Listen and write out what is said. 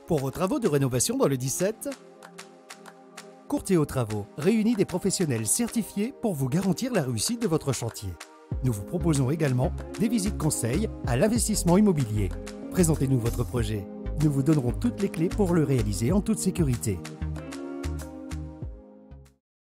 Pour vos travaux de rénovation dans le 17, Courtier aux Travaux réunit des professionnels certifiés pour vous garantir la réussite de votre chantier. Nous vous proposons également des visites conseils à l'investissement immobilier. Présentez-nous votre projet. Nous vous donnerons toutes les clés pour le réaliser en toute sécurité.